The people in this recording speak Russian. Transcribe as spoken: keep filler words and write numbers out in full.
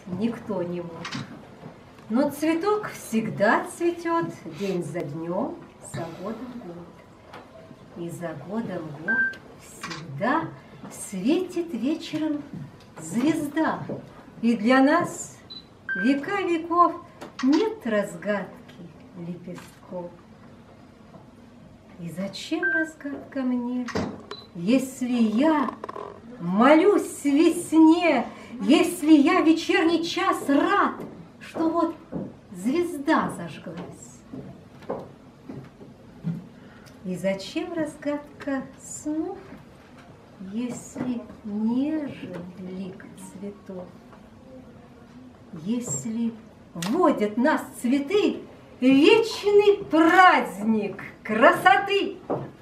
никто не мог. Но цветок всегда цветет день за днем, за годом год. И за годом год всегда светит вечером звезда. И для нас века веков нет разгадки лепестков. И зачем разгадка мне, если я молюсь весне, если я в вечерний час рад, что вот звезда зажглась? И зачем разгадка снов, если нежен лик цветов? Если водят нас цветы в вечный праздник красоты?